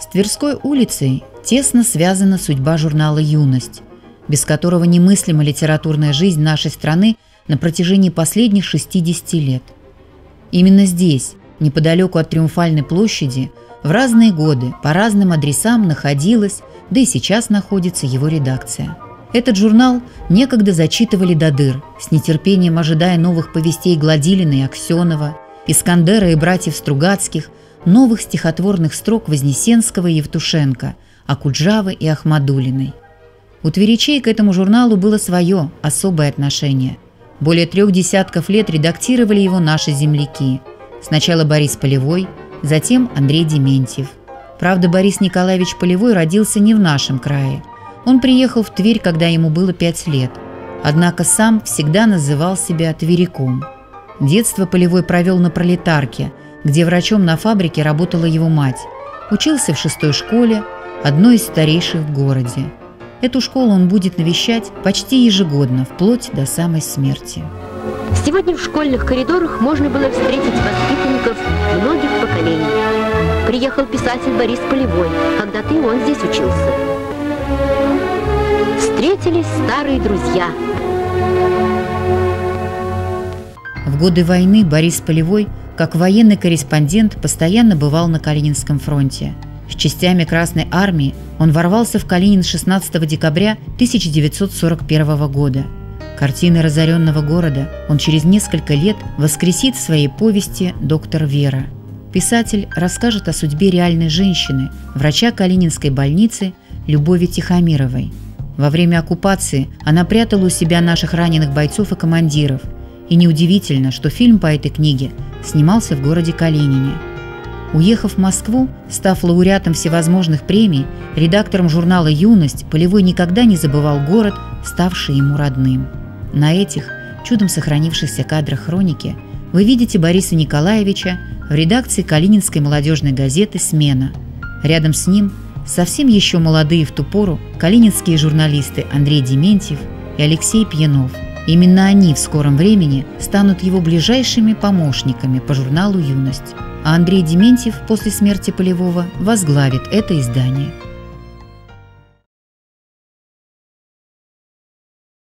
Тверской улицей тесно связана судьба журнала «Юность», без которого немыслима литературная жизнь нашей страны на протяжении последних 60 лет. Именно здесь, неподалеку от Триумфальной площади, в разные годы по разным адресам находилась, да и сейчас находится его редакция. Этот журнал некогда зачитывали до дыр, с нетерпением ожидая новых повестей Гладилина и Аксенова, Искандера и братьев Стругацких, новых стихотворных строк Вознесенского и Евтушенко, Акуджавы и Ахмадулиной. У тверичей к этому журналу было свое особое отношение. Более 3 десятков лет редактировали его наши земляки. Сначала Борис Полевой, затем Андрей Дементьев. Правда, Борис Николаевич Полевой родился не в нашем крае. Он приехал в Тверь, когда ему было 5 лет. Однако сам всегда называл себя тверяком. Детство Полевой провел на Пролетарке, где врачом на фабрике работала его мать. Учился в 6-й школе, одной из старейших в городе. Эту школу он будет навещать почти ежегодно, вплоть до самой смерти. Сегодня в школьных коридорах можно было встретить воспитанников многих поколений. Приехал писатель Борис Полевой, когда-то и он здесь учился. Встретились старые друзья. В годы войны Борис Полевой, как военный корреспондент, постоянно бывал на Калининском фронте. С частями Красной Армии он ворвался в Калинин 16 декабря 1941 года. Картины разоренного города он через несколько лет воскресит в своей повести «Доктор Вера». Писатель расскажет о судьбе реальной женщины, врача Калининской больницы Любови Тихомировой. Во время оккупации она прятала у себя наших раненых бойцов и командиров. И неудивительно, что фильм по этой книге снимался в городе Калинине. Уехав в Москву, став лауреатом всевозможных премий, редактором журнала «Юность», Полевой никогда не забывал город, ставший ему родным. На этих чудом сохранившихся кадрах хроники вы видите Бориса Николаевича в редакции Калининской молодежной газеты «Смена». Рядом с ним совсем еще молодые в ту пору калининские журналисты Андрей Дементьев и Алексей Пьянов. Именно они в скором времени станут его ближайшими помощниками по журналу «Юность». А Андрей Дементьев после смерти Полевого возглавит это издание.